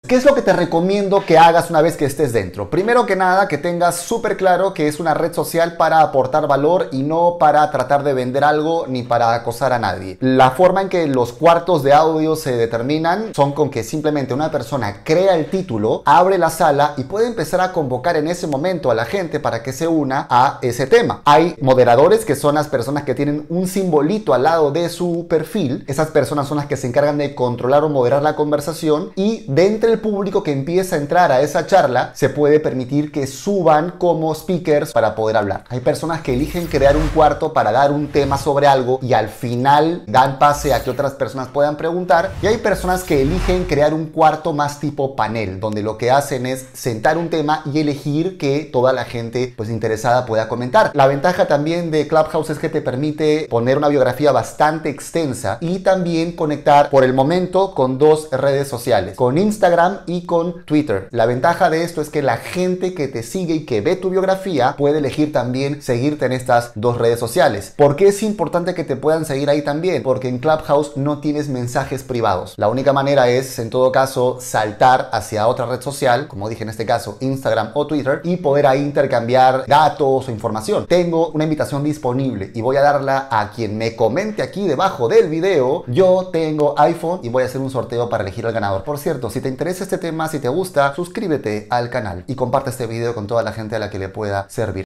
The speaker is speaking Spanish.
¿Qué es lo que te recomiendo que hagas una vez que estés dentro? Primero que nada, que tengas súper claro que es una red social para aportar valor y no para tratar de vender algo ni para acosar a nadie. La forma en que los cuartos de audio se determinan son con que simplemente una persona crea el título, abre la sala y puede empezar a convocar en ese momento a la gente para que se una a ese tema. Hay moderadores que son las personas que tienen un simbolito al lado de su perfil. Esas personas son las que se encargan de controlar o moderar la conversación, y de entre el público que empieza a entrar a esa charla se puede permitir que suban como speakers para poder hablar. Hay personas que eligen crear un cuarto para dar un tema sobre algo y al final dan pase a que otras personas puedan preguntar, y hay personas que eligen crear un cuarto más tipo panel, donde lo que hacen es sentar un tema y elegir que toda la gente pues interesada pueda comentar. La ventaja también de Clubhouse es que te permite poner una biografía bastante extensa y también conectar por el momento con dos redes sociales, con Instagram y con Twitter. La ventaja de esto es que la gente que te sigue y que ve tu biografía puede elegir también seguirte en estas dos redes sociales. ¿Por qué es importante que te puedan seguir ahí también? Porque en Clubhouse no tienes mensajes privados. La única manera es, en todo caso, saltar hacia otra red social, como dije en este caso, Instagram o Twitter, y poder ahí intercambiar datos o información. Tengo una invitación disponible y voy a darla a quien me comente aquí debajo del video. Yo tengo iPhone y voy a hacer un sorteo para elegir al ganador. Por cierto, si te interesa este tema, si te gusta, suscríbete al canal y comparte este video con toda la gente a la que le pueda servir.